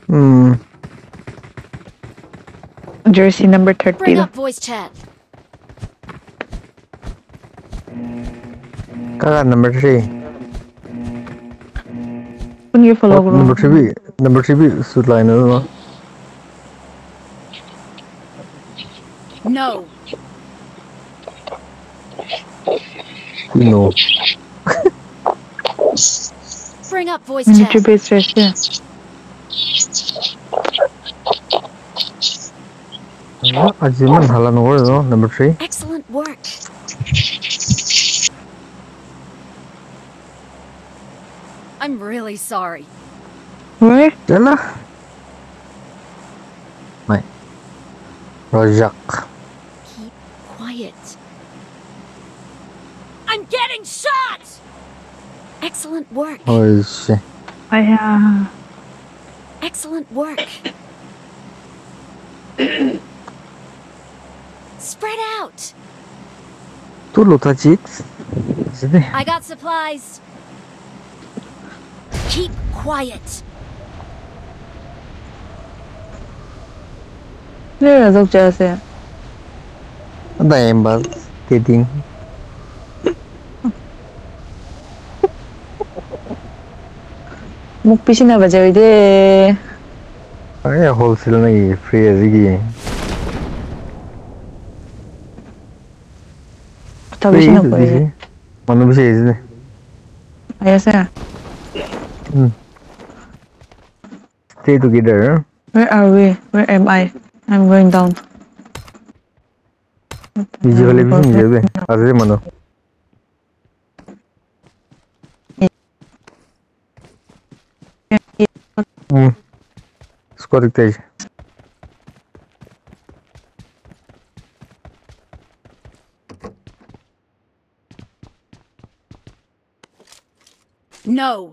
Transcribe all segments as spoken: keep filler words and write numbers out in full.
Hmm. Jersey number thirty. Bring up voice chat. Kakak number three. Kung you follow What, ko. number three? Number three suit line no? No. You know. Bring up voice Need chat. to be stressed. Yeah. Ajiman halan over no number three. Excellent work. I'm really sorry. Where? Jala. Mai. Rojak. Keep quiet. I'm getting shot! Excellent work. Oh shit. I uh. Excellent work. Spread out. Tu luta chicks. Sini. I got supplies. Keep quiet. There is just yeah. Ada yang bal. Kidding. Mukpishin na ba jay de? Ay wholesale na i free azigi. Tabi siya na po eh. Mano bisa izin. Ayos na. Hmm. Stay together. Where are we? Where am I? I'm going down. Biji wale bisa njabe. Azre mano. Hmm. Score iktaj. No.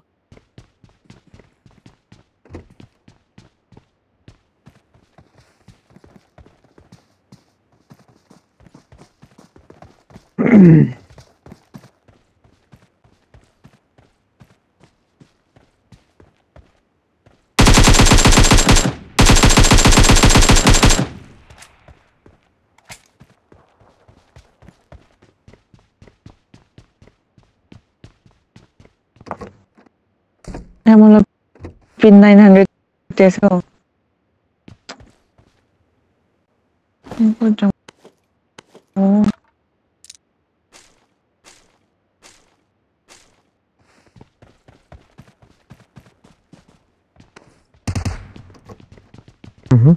I'm on a pin nine hundred peso. Oh. Mhm.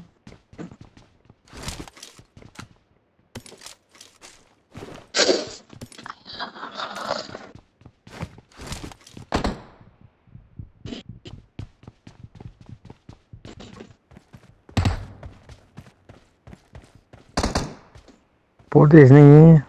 Portes नहीं है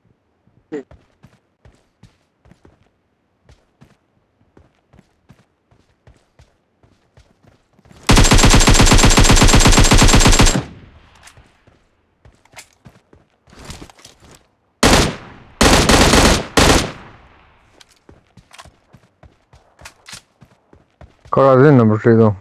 करा दे number three तो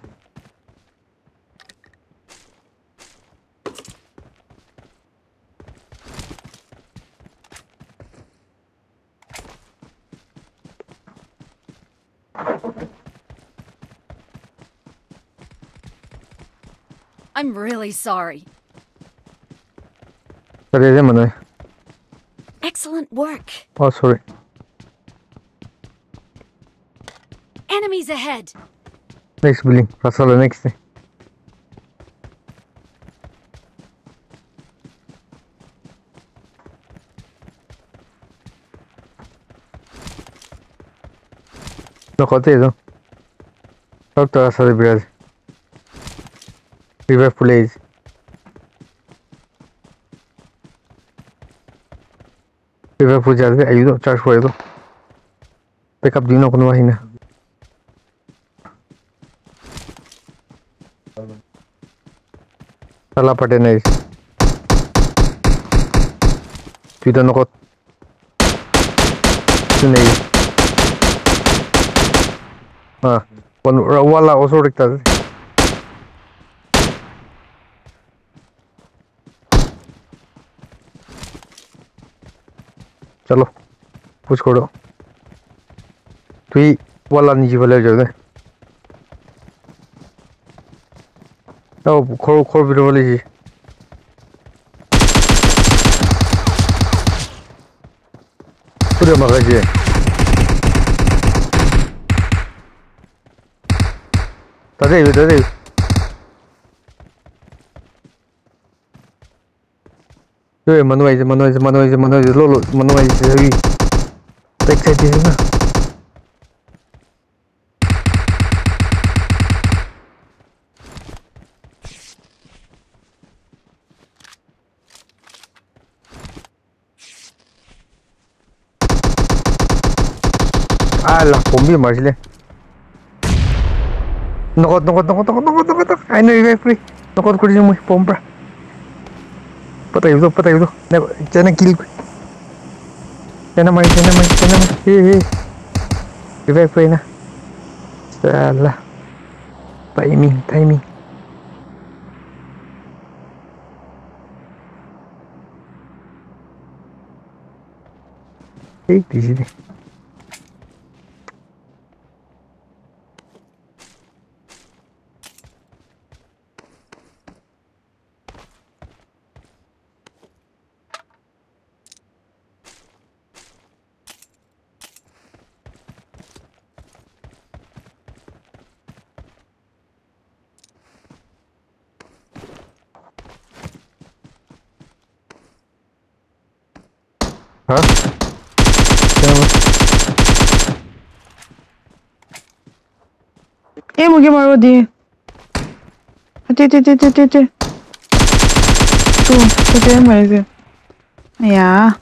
I'm really sorry. करे दे मने Excellent work. oh sorry Enemies ahead. next building pasal next day no kote do सब तरह से बिराज revive please revive हो जाते ayudo charge हो ayudo pick up dino kuno mahina salah pate nahi tidak nokot sini ah wala oso rekta चलो कुछ छोड़ो तुई वाला नीचे वाले जाओ दे ओ खोल खोल वीडियो वाली जी पूरे मगर जी तारे भी तारे ये मनवाई से मनवाई से मनवाई से मनवाई से लो लो मनवाई से अभी बैक साइड है ना Alah, pombi marsile. Nokot nokot nokot nokot nokot nokot. I know you free. Nokot kuri mo pompra. Patay udo patay udo. Ne chana kill. Chana mai chana mai chana mai. Hey hey. Revive free na. Salah. Timing timing. Hey di sini. Hah? Kenapa? Eh, mau gimana dia? Hati hati hati hati hati. Tuh, tuh mana sih? Ya.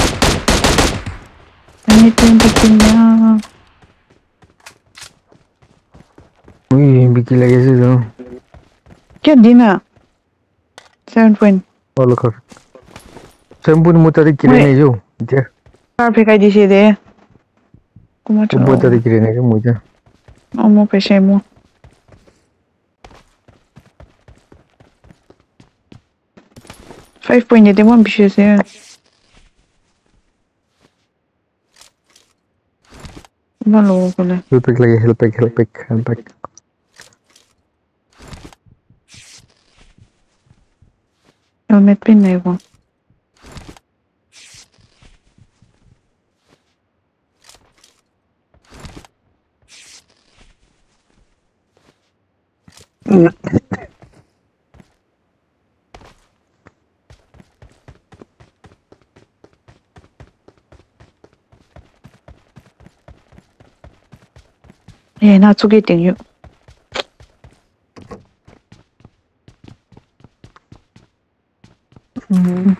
Ini tuh bikinnya. Wih, bikin lagi sih tuh. क्या दीना? Seven point. Oh look. Sembun mutar kiri nih jo. Dia. कार फेंकाई दी सीधे कुमार चलो मुतर kiri nih मुझे. ओ मो पेशे मो five point ये देमो बिशे से मालो कोले Help back lagi help back help back help back. Helmet pin नहीं वो 예, 나 저기 땡요. 음.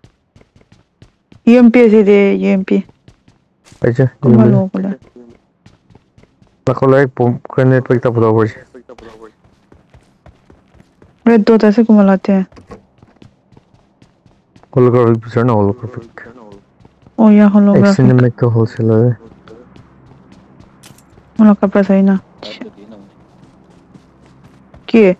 UMP 세대 UMP. अच्छा. 그걸로 그래. ना kalau एक pom करने पे कितना पता होगा? रेड डॉट ऐसे को मलाते हैं. Holographic bisa ना holographic. ओ या holographic. Cinematic का wholesaler है. मला कपड़ा सही ना. क्या?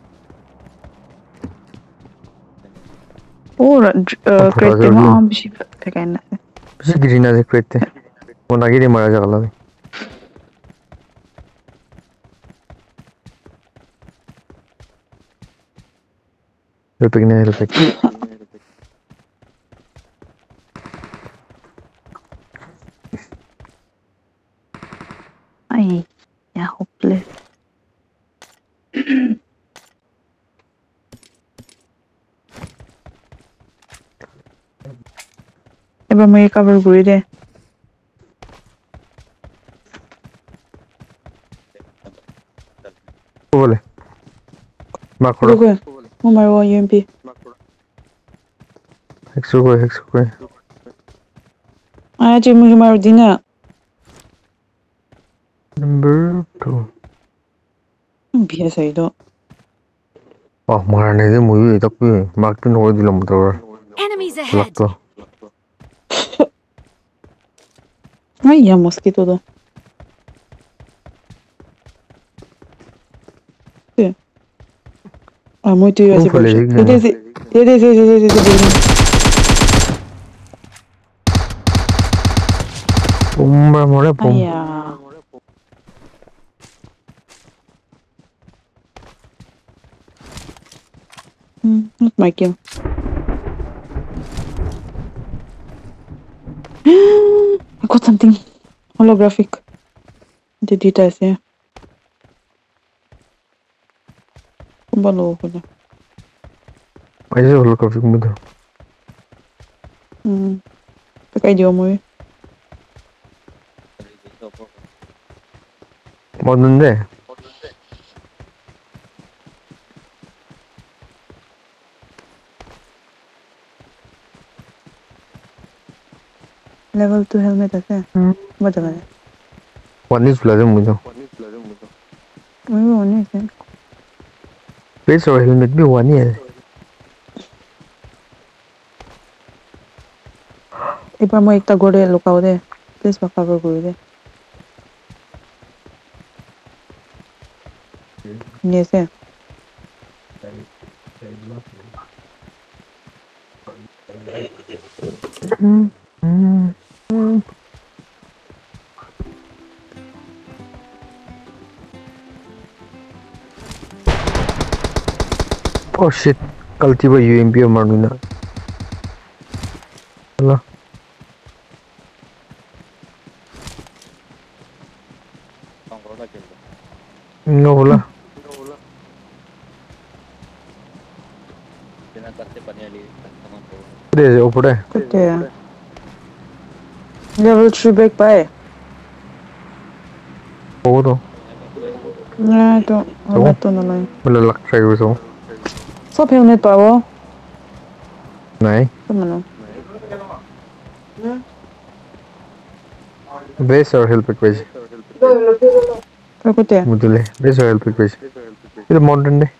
और क्रेट में आम भी फेंकना है. Bisa green aja क्रेट है. वो ना गिरी मारा जागा लगे. Help back नहीं help back. Ay, ya hopeless. এবার মই কভার করে দে बोले macro रुको वो मारो यूएमपी hexo को hexo को आया जी मुझे मारो दीना number two भी सही तो oh मारने दे मुझे तक भी मार्क पिन हो दिला मतलब Enemies ahead. लगता ay ya mosquito तो ah muy tío así por eso de de de de de de de Pombra more pom. Aya. Hmm, not my kill. I got something holographic. The details here. Balo ko na. Ay sa ulo ka mo daw. Hmm. Pagka-idea mo eh. Modunde. Level two helmet আছে. Hmm. Ba't naman? One is plus mo daw. May one is eh. Face or helmet bi one is. এবার মই একটা গড়ে লুকাও দে please বা cover করে দে নিয়েছে Oh shit. Kalti ba U M P marnu na. Hello. No bola. Deh, ऊपर है. कुत्ते level three break पाए वो तो. ना तो helmet तो ना लाए मतलब लग रहा है वो तो. सब helmet पाओ नहीं. सब मनो Base or help equation. पर कुत्ते मुझे ले. Base or help equation. ये तो modern है.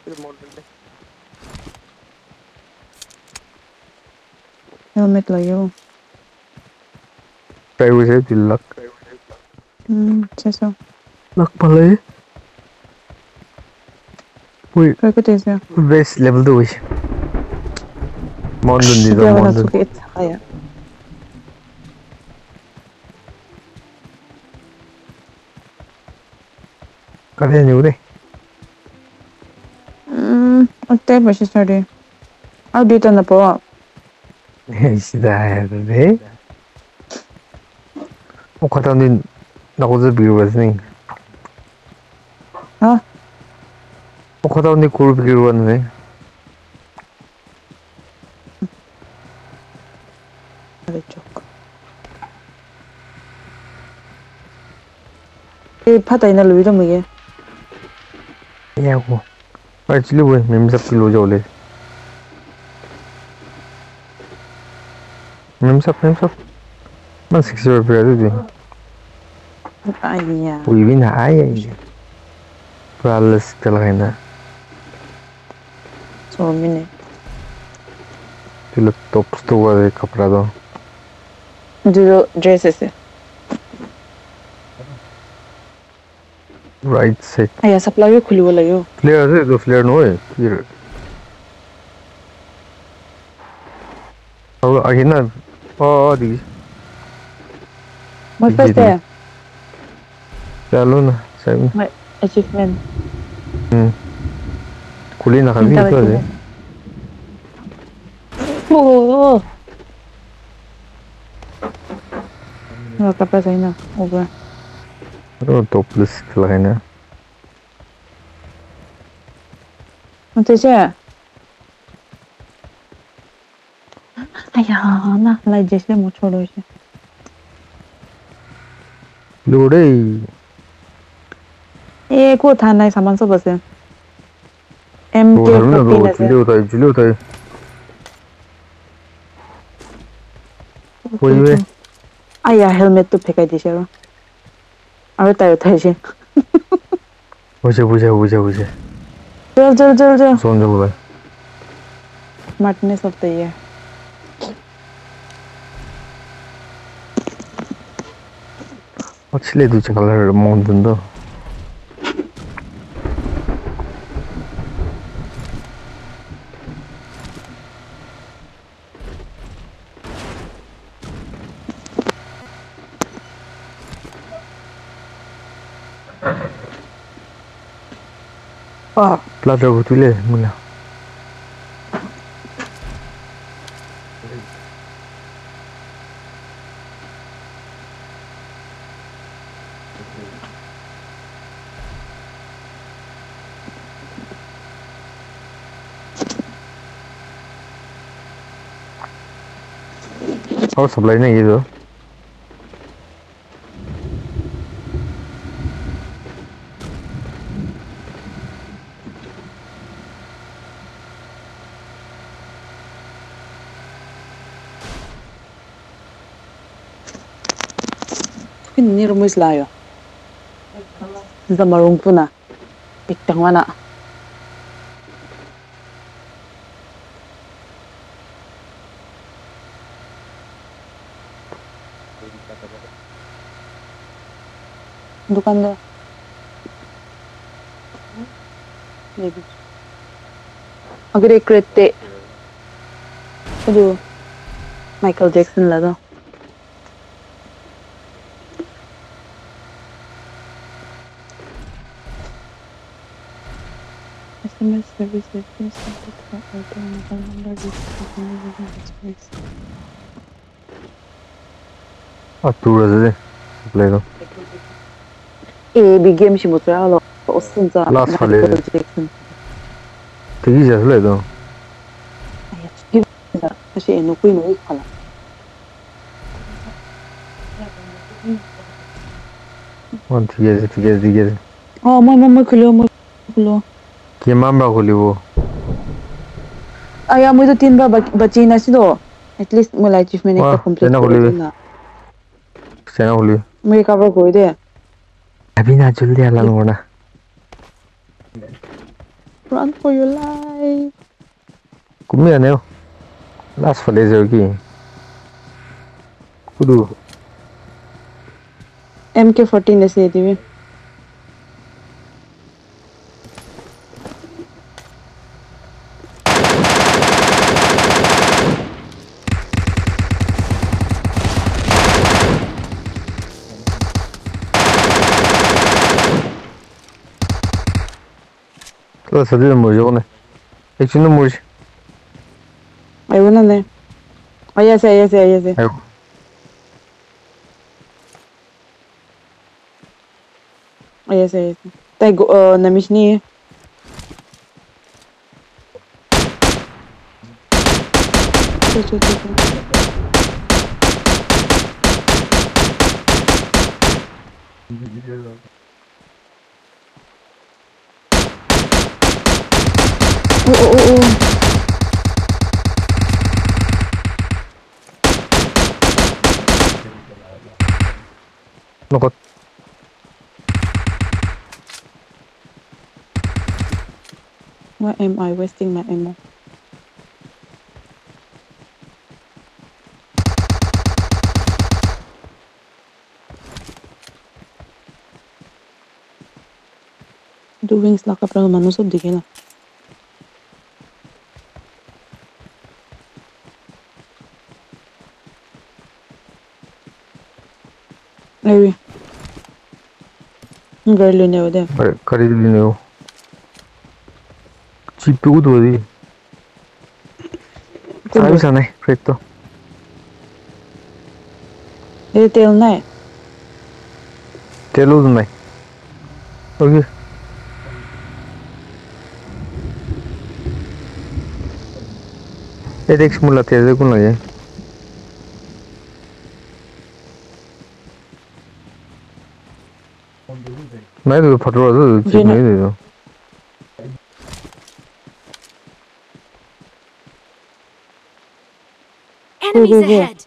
helmet लायो Try with it. Luck. हम्म ऐसा Luck पले. Wait. पर कुत्ते से Base level two है. Modern दी तो क्या वाला modern. सुकेट आया करे नहीं उरे. हम्म अत्ते बस स्टार्ट अब डेटा ना पाओ सीधा है तो दे. वो खत्म दिन ना कुछ भी बस नहीं. हाँ वो खत्म दिन कुल भी गिरवा नहीं. अरे चौक ये पता ही ना लुई तो मुझे ये वो. Actually वो मैं सब किलो जाओ ले. मैं सब मैं सब. मैं six रुपये दे दी. आया वो भी ना आया ही. Palace चला गया ना. सौ minute Tilo top sto de कपड़ा दो. जो ड्रेस है Right side. आया सप्लाई खुली वाला यो Flare है तो flare नो है. फिर. अब आगे ना. ओ दी. मैं फर्स्ट है चलो ना. सही. मैं achievement हम्म. खुली ना कभी तो है. ओ ना कपड़ा सही ना ऊपर तो topless चला गया ना. मुझे आया ना लाइट जैसे मुझ छोड़ो इसे लोड़े. ये को था ना सामान सब बस एम वो के हर ना फोर्टीन वो है चिल्ले होता है चिल्ले होता है. वही वे. आया हेलमेट तो फेंका दी चलो अरे तायो था इसे बुझे बुझे बुझे बुझे. चल चल चल चल सोन जो बोला. मटने सब तैयार अच्छी दूसरे कलर माउंटेन तो. Ah, plata butule mula. Kau supply na gitu. Ini rumah Islayo. Zaman rumpuna. Iktang mana? Dukan dah. Maybe. Agar एक रहते. जो Michael Jackson लगा. S M S service is sent to mobile number with space. Ah, tu rasa supply tu. Eh, big game sih motor lo. Osun za. Last kali. Jackson. Tegi je supply tu. Ayah, cikgu. Masih eno kui no ikala. One tiga je, tiga je, tiga je. Oh, mau mau mau kulo mau kulo. Kya mamra kuli wo. Ayah, mau itu tin ba baci nasi do. At least mulai achievement Wah, ekta complete sena kuri kuli. na. Sena kuli. Mau cover kuri deh. Abhi na jaldi alan korna. Run for your life. Kumi ane ho. Last phase je ki. Kudu. M K fourteen ऐसे थी वे तो सदी में मुझे कौन है एक चीज़ में मुझे आई वो ना नहीं आया से आया से आया से आयो आया से आया से ताई नमिशनी है चल चल चल ओ ओ ओ नोकत Why am I wasting my ammo? Do wings laka pra manu sab dikhela. Maybe. Girl you know there. अरे करी भी नहीं हो चिप्पी को दो दी सारी साने फिर तो ये तेल ना है तेलू तो नहीं ओके ये देख मुल्ला तेरे को लगे मैं तो फट रहा था चिप नहीं दे दो Enemies go, go. ahead.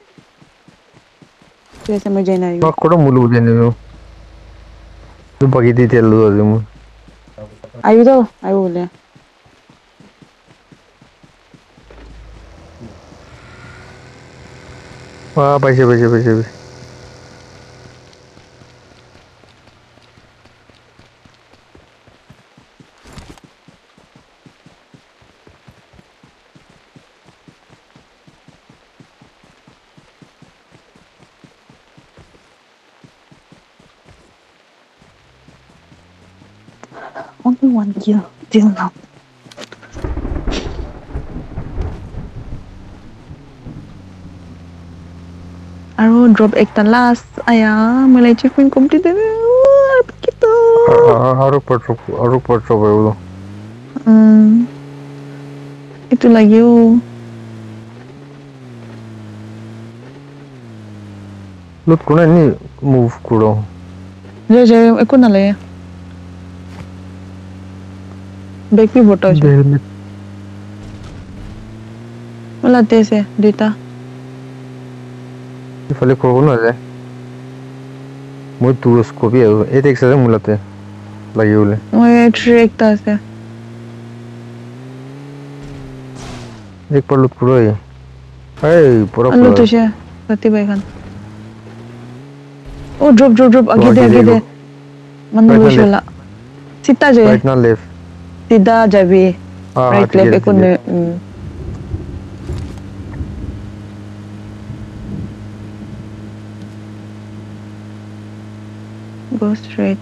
जैसे मुझे ना मैं कोड़ा मुल्लू देने दो तो बाकी दी तेलू दो दे मुझे आयु दो आयु बोले वाह पैसे पैसे पैसे पैसे only one kill Still now. আৰু ড্ৰপ একটা লাষ্ট আয়া মই achievement complete kita Aru patrol, aru patrol bro. hmm itu lagi oh Look, kuna ni move kuro. je je ekko na le back pi bota The helmet. wala tese duita Ifale kuro na je. Moi tu scope ya. E tek sa mulate. Lagi ule. moi extra ekta ase एक पर लूट करो ये hey पूरा allo पूरा to she sati bai khan oh drop drop drop age de age de manu Right na loshela sita je right now left sida jabi हाँ right ठीक है, left ekko ठीक ne है। mm. go straight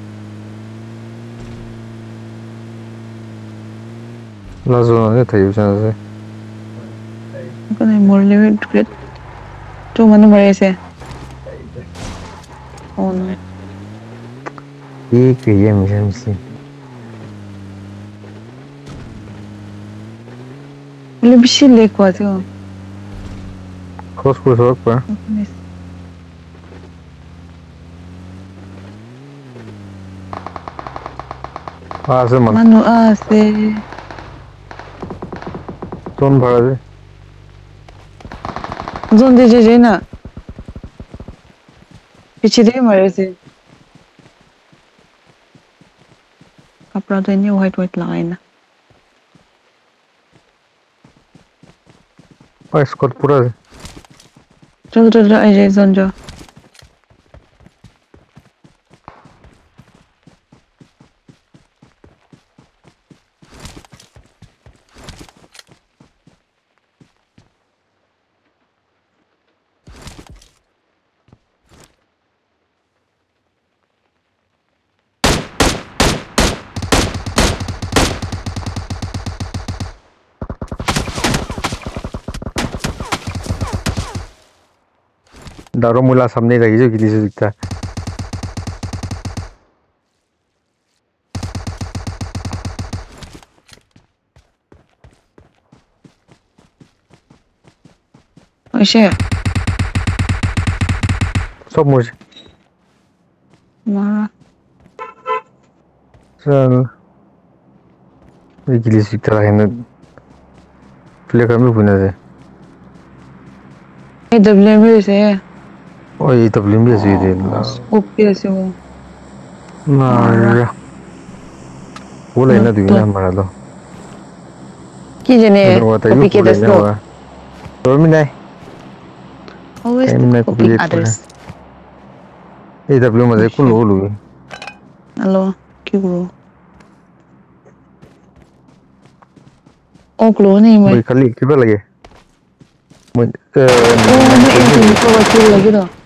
ना जोना नहीं था use से ekko ne morle great to manu mare ase oh no ये क्या मिशन सी le bishi le kwa tyo cross cross work पर हाँ से मन manu ase जोन भरा दे zone de je je na piche de mare ase kapra to ni white white lagai na और स्क्वाड पूरा है chalo chalo ai je zone jo दारू मुला सामने लगी जो किसी से दिखता है oishe सब मुझे mara चल ये किसी से दिखता है ना प्ले कर में बुना दे e w me se और ये तब लिंबी ऐसे दे ना scope pe ase wo ना वो लेना दूँगा हमारा लो ki jene copy ke das no तो मैं नहीं always Em này copy copy others ये तब लिंबी मज़े कुल हो लूँ hello ki bro oh klo ni moi भाई खाली कितना लगे मैं oh ni e ko wa ki lagi do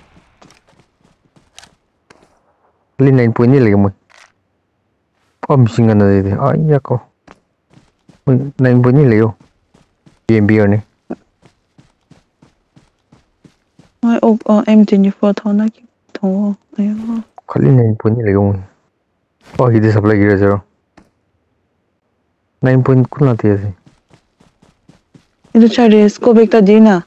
खाली नाइन पॉइंट नहीं लगे मैं अब मिसिंग करना दे दे आ ये को मैं नाइन पॉइंट नहीं लगे ये एम बी आर ने moi oh m twenty-four thona ki tho ayo खाली नाइन पॉइंट नहीं लगे मैं और हिदे सप्लाई गिरा जरा नाइन पॉइंट कुल ना थी ऐसे idu chare scope ekta di na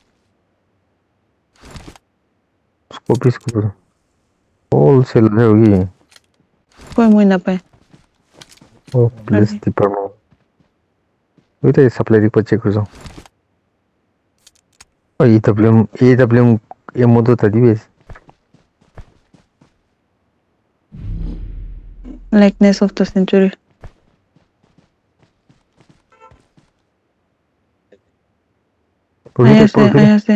scope scope ऑल सेल है होगी koi moi na pai ओ प्लस डिपार्टमेंट वो तो सप्लाई रिपोर्ट चेक कर जाओ और ये डब्ल्यू ए डब्ल्यू ये मोडो था दी base likeness of the century Porque Aí você, aí você.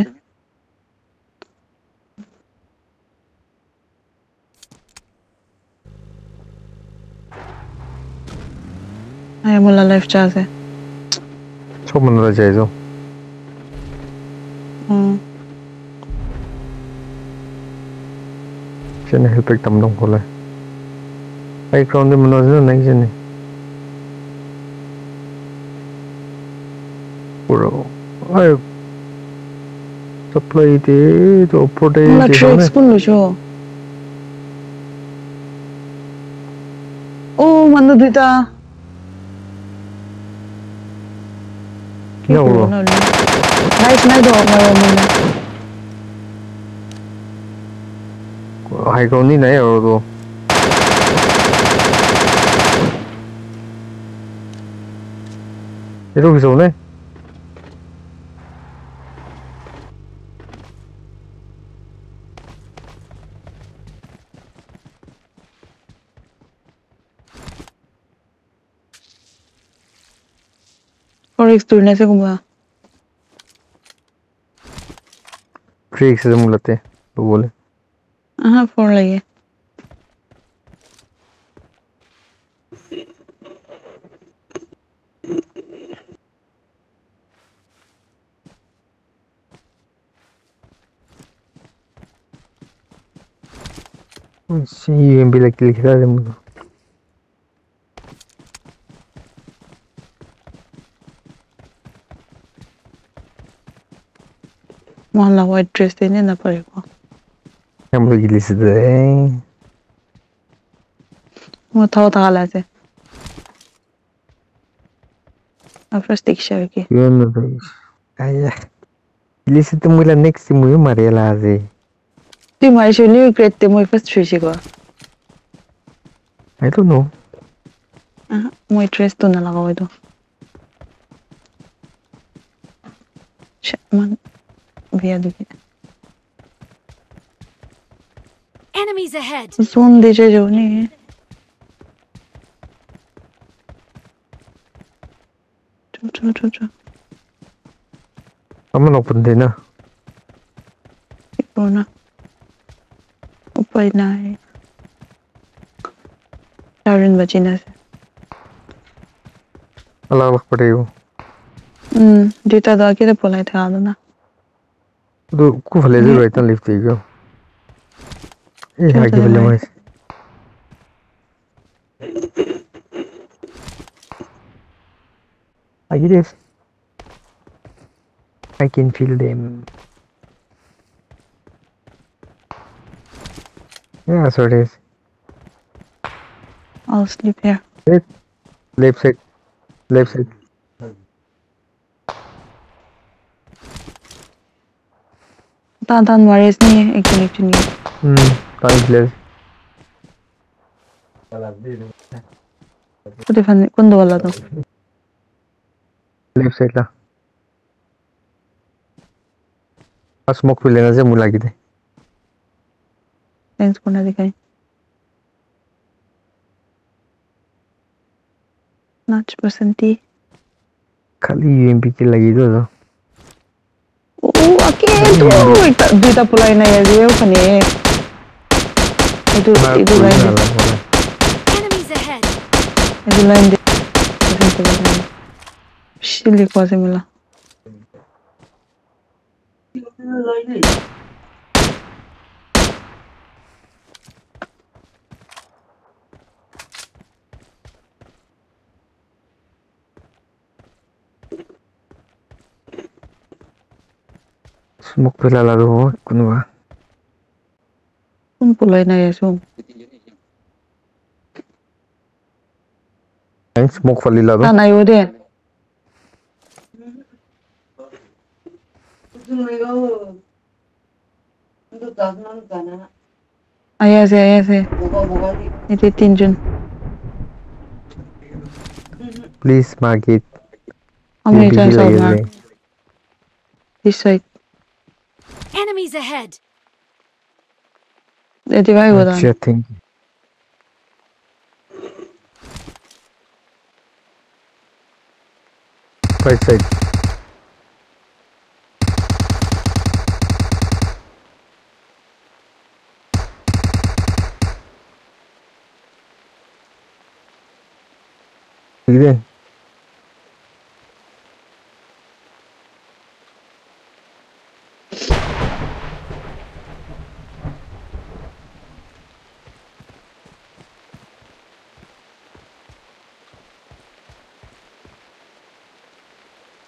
Aí bola life chance. सब मन रहा चाहिए जो हम्म चने हेल्प एक तम दम खोला एक राउंड में मनोज ना नहीं चने Bro. I supply the to protect 몰라 the 트랙 zone. 스쿨로 줘. 오 맞나 되다. No, bro. 나이스 나이도 말하면 Hai con ni nãy rồi rồi. 이렇게 zone. Forex ढूंढने से घुमा Trick से मुलाते तो बोले. हाँ फोन लगे Sí, en vila que le queda de mundo. मोहल्ला वाइट ड्रेस देने ना पड़ेगा हम लोग गिली से दे. वो था था हाल ऐसे अब फर्स्ट दीक्षा की Yo no doy. Ay, ya. गिली से तो मुला next मुझे मारे ला दे. तू मारे शुरू ग्रेट ते मोई फर्स्ट शुरू को I don't know. हाँ मोई ड्रेस तो ना लगा हुआ तो मन भैया दुखी Enemies ahead. जोन दे जो नहीं चल चल चल चल Kamu open deh na. Ikaw na. Upay na eh. Sharon ba chinas? अलग अलग पड़ेगा. Hmm, dito daw kita pulay tayo na. तो को भले जो रहता लिफ्ट ही क्यों. ये Chal आगे chal भले bhai. मैं. आगे देख. I can feel them. Yeah, so it is. I'll sleep here. Left, left side, left side. Tahan-tahan waris ni, action-action ni. Hmm, thank you. Pwede fan, kundo wala to. Left side La. Uh smoke पे लेना से मुला की थे. Thanks ko na dikay. Notch percenti. खाली U M P की लगी तो तो. Oo, akit! Oo, ita, dito pulay na yan. Ayaw ka ni. Ito, हाँ ito कोई lang ना din. ला बोला. Enemies ahead. Ito lang din. Ito pulay na yan. Shili ko kasi mula. Smoke पे ला ला दो कौन हुआ. Kung pulay na yan, so. नहीं smoke वाली ला दो. Saan ayaw din? Ayase, ayase. Ito tinjun. Please mark it. How many U M P की times I'll लगी mark? थे. This side. Enemies ahead. Ito ba yung अच्छा thank you. Right side. ठीक है.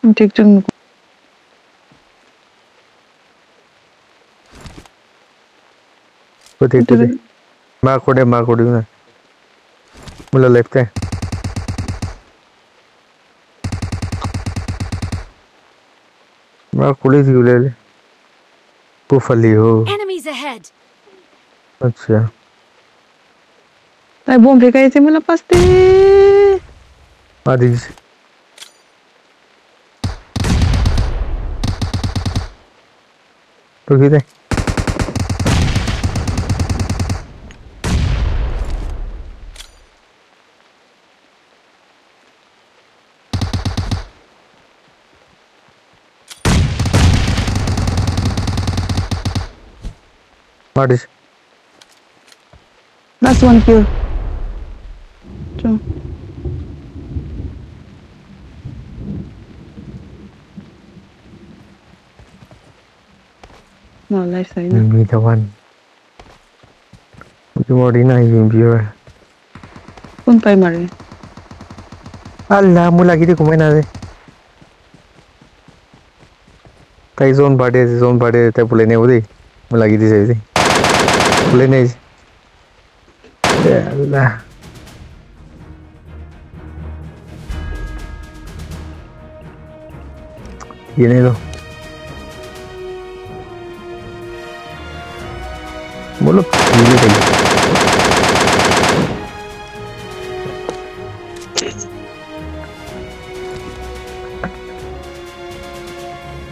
ठीक चुन Putih putih. Mak kode mak kode na. Mula left है. mak kode थी उले ले. पुफली हो. Enemies ahead. अच्छा. Tay bom pe kai se mula paste. Adis. तो किधर? Adis. Last one kill. Chu. No life side na. Me the one. Mucho morina y viewer. Kun pai mare. Allah mula gitu kumai na de. Tai zone bade zone bade tai pulai ne ude. Mula gitu sih sih. Pulai ne. Ya Allah. Gini loh. Mulut gini deh.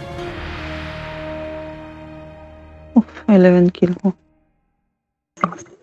Uff, eleven kill.